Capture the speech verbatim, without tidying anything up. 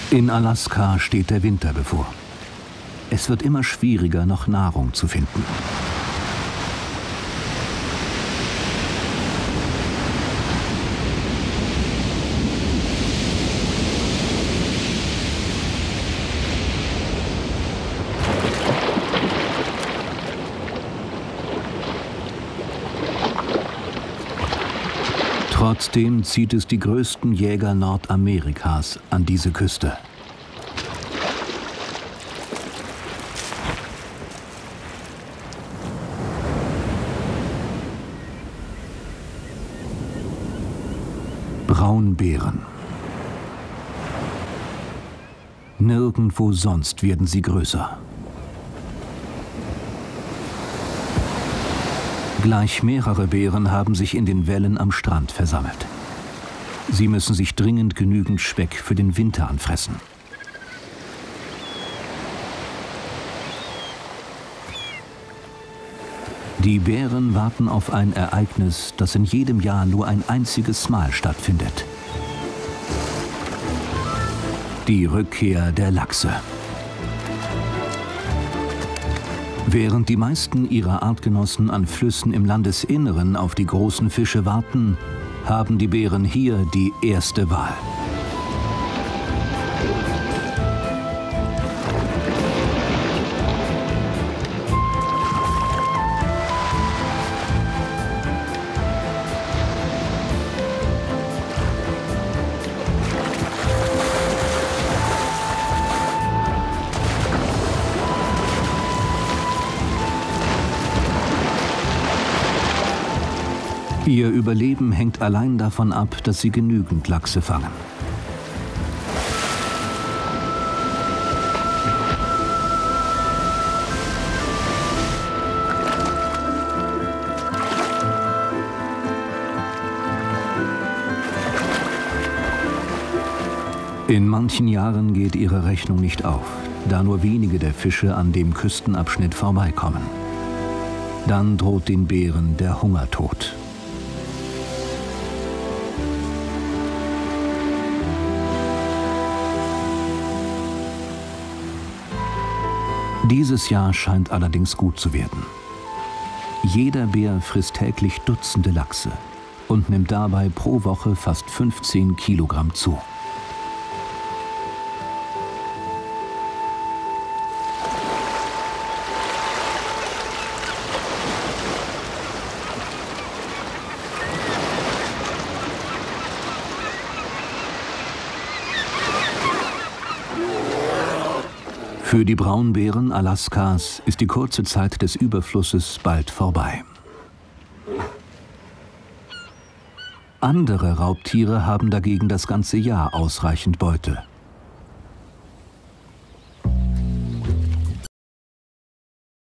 In Alaska steht der Winter bevor. Es wird immer schwieriger, noch Nahrung zu finden. Trotzdem zieht es die größten Jäger Nordamerikas an diese Küste. Braunbären. Nirgendwo sonst werden sie größer. Gleich mehrere Bären haben sich in den Wellen am Strand versammelt. Sie müssen sich dringend genügend Speck für den Winter anfressen. Die Bären warten auf ein Ereignis, das in jedem Jahr nur ein einziges Mal stattfindet. Die Rückkehr der Lachse. Während die meisten ihrer Artgenossen an Flüssen im Landesinneren auf die großen Fische warten, haben die Bären hier die erste Wahl. Ihr Überleben hängt allein davon ab, dass sie genügend Lachse fangen. In manchen Jahren geht ihre Rechnung nicht auf, da nur wenige der Fische an dem Küstenabschnitt vorbeikommen. Dann droht den Bären der Hungertod. Dieses Jahr scheint allerdings gut zu werden. Jeder Bär frisst täglich Dutzende Lachse und nimmt dabei pro Woche fast fünfzehn Kilogramm zu. Für die Braunbären Alaskas ist die kurze Zeit des Überflusses bald vorbei. Andere Raubtiere haben dagegen das ganze Jahr ausreichend Beute.